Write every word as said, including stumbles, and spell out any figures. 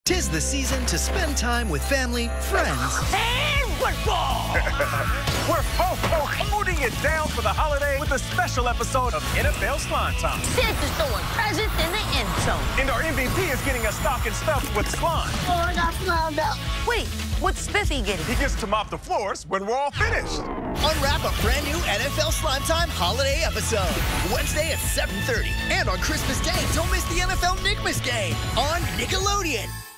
'Tis the season to spend time with family, friends, And football! We're ho-ho-holding it down for the holiday with a special episode of N F L Slimetime. Santa's throwing presents in the end zone. And our M V P is getting a stocking stuffed with slime. Oh, I got found out. Wait, what's Spiffy getting? He gets to mop the floors when we're all finished. Unwrap a brand new N F L Slimetime holiday episode. Wednesday at seven thirty. And on Christmas Day, don't miss the N F L Nickmas game on Nickelodeon.